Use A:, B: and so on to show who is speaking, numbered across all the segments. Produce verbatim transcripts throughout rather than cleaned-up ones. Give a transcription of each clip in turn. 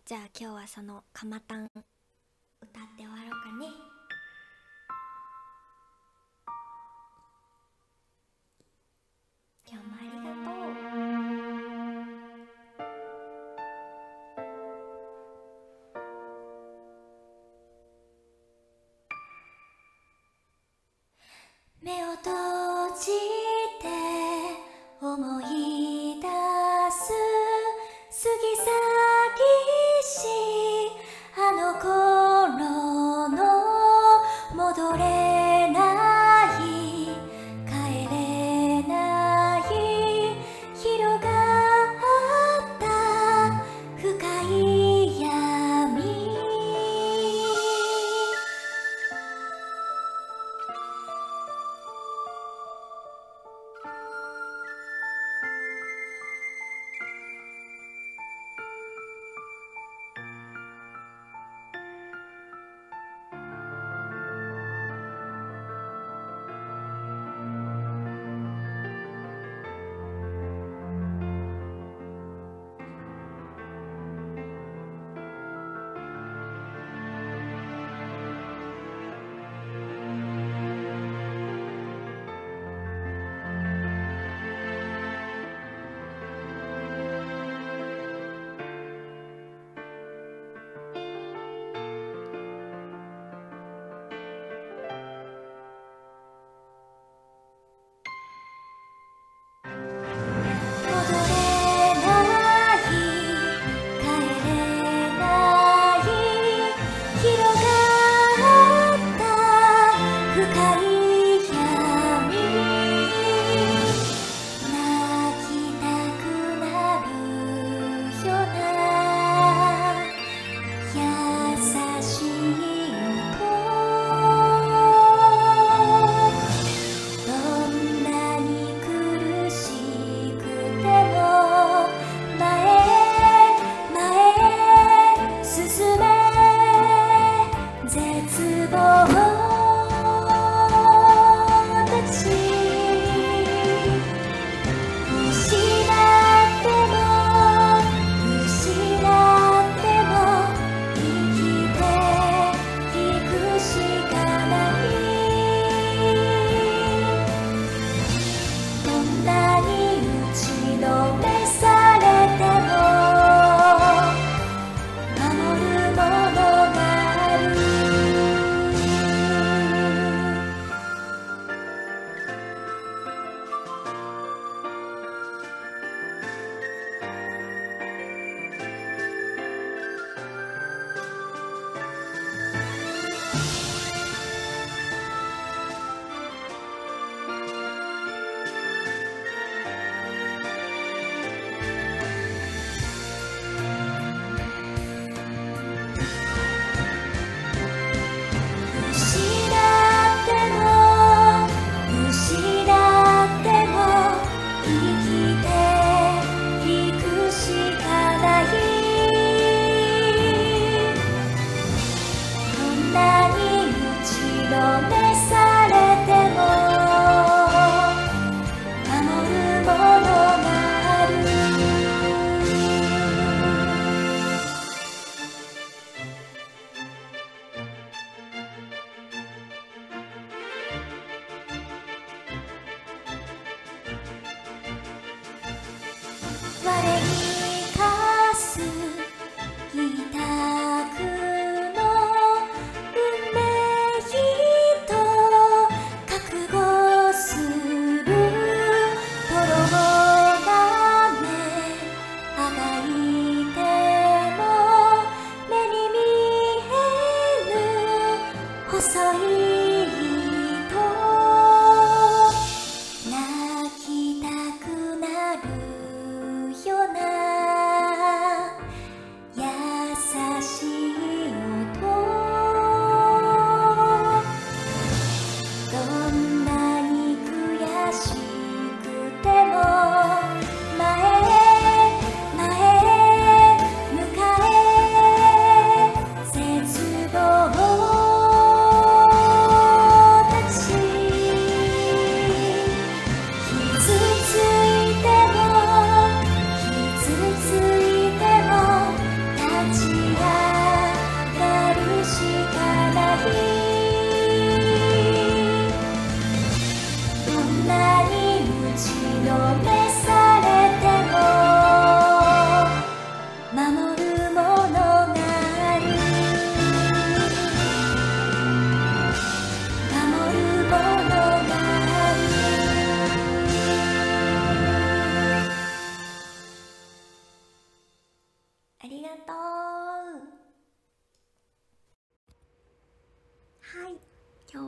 A: じゃあ今日はそのかまたん歌って終わろうかね。今日もありがとう。目を閉じて思い出す過ぎ去りしあの頃の戻れない帰れない広がった深い闇。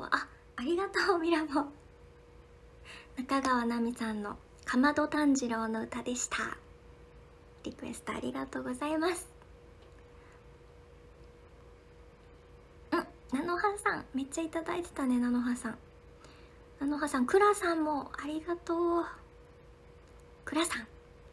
A: あ、ありがとうミラボ。中川奈美さんのかまど炭治郎の歌でした。リクエストありがとうございます。うん、なのはさんめっちゃいただいてたね。なのはさん、なのはさん、くらさんもありがとう。くらさん、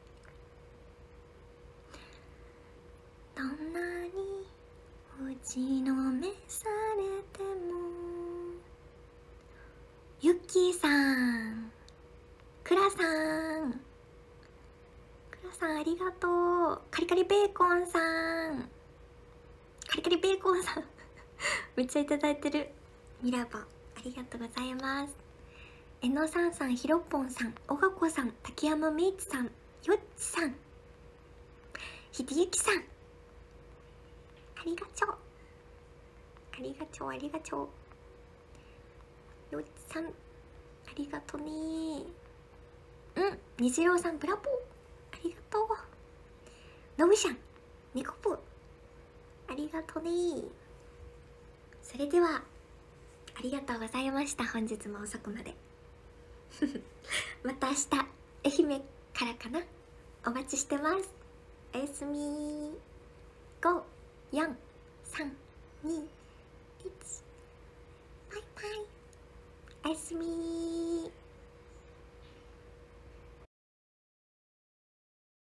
A: どんなに打ちのめされても。ゆっきーさん、くらさん、くらさんありがとう。カリカリベーコンさん、カリカリベーコンさんめっちゃいただいてる。ミラボありがとうございます。えのさんさん、ひろっぽんさん、おがこさん、竹山めいちさん、よっちさん、ひでゆきさん、ありがとう、ありがとう、ありがとう。よっちさん、ありがとねー。うん、にじろうさん、ブラボー、ありがとう。のぶしゃん、みこぷ、ありがとねー。それでは、ありがとうございました。本日も遅くまでまた明日、愛媛からかな。お待ちしてます。おやすみー。ご、よん、さん、に、いち、バイバイ。おやすみー。